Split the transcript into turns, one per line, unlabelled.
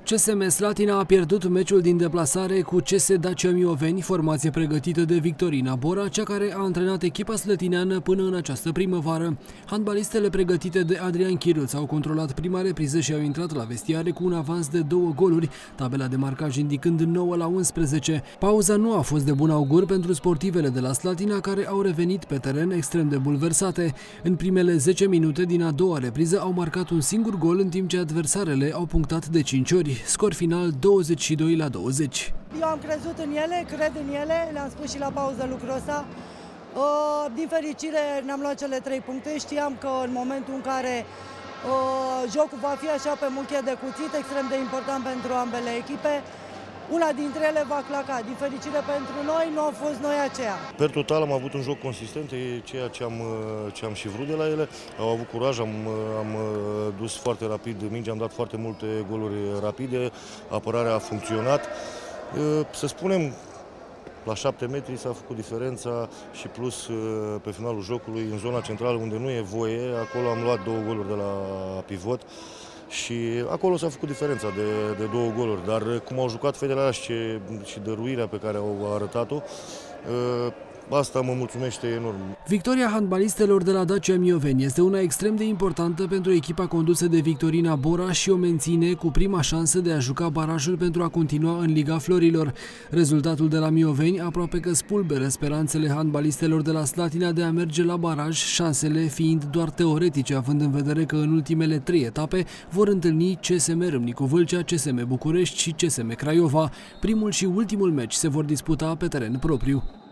CSM Slatina a pierdut meciul din deplasare cu CS Dacia Mioveni, formație pregătită de Victorina Bora, cea care a antrenat echipa slătineană până în această primăvară. Handbalistele pregătite de Adrian Chiruț au controlat prima repriză și au intrat la vestiare cu un avans de 2 goluri, tabela de marcaj indicând 9-11. Pauza nu a fost de bun augur pentru sportivele de la Slatina, care au revenit pe teren extrem de bulversate. În primele 10 minute din a doua repriză au marcat un singur gol, în timp ce adversarele au punctat de 5 ori. Scor final 22-20.
Eu am crezut în ele, cred în ele, le-am spus și la pauză lucrul ăsta. Din fericire ne-am luat cele 3 puncte, știam că în momentul în care jocul va fi așa pe muchie de cuțit, extrem de important pentru ambele echipe, una dintre ele va claca. Din fericire pentru noi, nu au fost noi aceea.
Per total am avut un joc consistent, e ceea ce am și vrut de la ele. Au avut curaj, am dus foarte rapid mingea, am dat foarte multe goluri rapide, apărarea a funcționat. Să spunem, la 7 metri s-a făcut diferența și plus pe finalul jocului, în zona centrală unde nu e voie, acolo am luat 2 goluri de la pivot. Și acolo s-a făcut diferența de 2 goluri, dar cum au jucat fetele alea și dăruirea pe care au arătat-o, asta mă mulțumește enorm.
Victoria handbalistelor de la Dacia Mioveni este una extrem de importantă pentru echipa condusă de Victorina Bora și o menține cu prima șansă de a juca barajul pentru a continua în Liga Florilor. Rezultatul de la Mioveni aproape că spulberă speranțele handbalistelor de la Slatina de a merge la baraj, șansele fiind doar teoretice, având în vedere că în ultimele 3 etape vor întâlni CSM Râmnicu Vâlcea, CSM București și CSM Craiova. Primul și ultimul meci se vor disputa pe teren propriu.